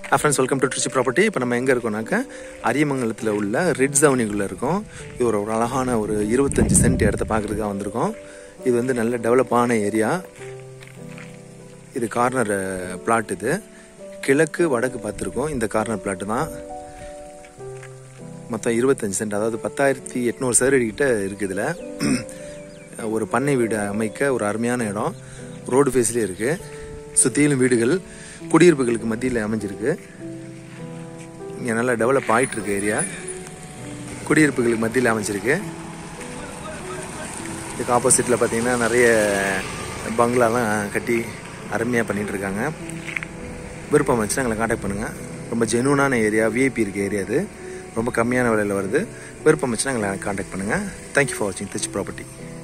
Friends, welcome to Trichy property. இப்போ நம்ம எங்கே இருக்கோம்னாக்கா அரியமங்கலத்தில் உள்ள RIDZ அவனிக்குள்ளே இருக்கோம். இது ஒரு அழகான ஒரு 25 சென்ட் இடத்த பார்க்குறதுக்காக வந்திருக்கோம். இது வந்து நல்ல டெவலப்பான ஏரியா. இது கார்னர் பிளாட். இது கிழக்கு வடக்கு பார்த்துருக்கோம். இந்த கார்னர் பிளாட்டு தான். மொத்தம் 25 சென்ட், அதாவது 10,800 சதுரடி கிட்ட இருக்குது. இதில் ஒரு பண்ணை வீடு அமைக்க ஒரு அருமையான இடம். ரோடு ஃபேஸ்லேயே இருக்குது. சுற்றிலும் வீடுகள் குடியிருப்புகளுக்கு மத்தியில் அமைஞ்சிருக்கு. இங்கே நல்லா டெவலப் ஆகிட்டுருக்கு ஏரியா. குடியிருப்புகளுக்கு மத்தியில் அமைஞ்சிருக்கு. இதுக்கு ஆப்போசிட்டில் பார்த்தீங்கன்னா நிறைய பங்களாலாம் கட்டி அருமையாக பண்ணிகிட்ருக்காங்க. விருப்பம் வச்சுன்னா எங்களை காண்டாக்ட் பண்ணுங்கள். ரொம்ப ஜெனூனான ஏரியா, விஐபி இருக்க ஏரியா. அது ரொம்ப கம்மியான விலையில் வருது. விருப்பம் வச்சுன்னா எங்களை காண்டாக்ட் பண்ணுங்கள். தேங்க்யூ ஃபார் வாட்சிங் ட்ரிச்சி ப்ராப்பர்ட்டி.